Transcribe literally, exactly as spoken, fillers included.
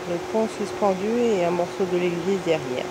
Le pont suspendu et un morceau de l'église derrière.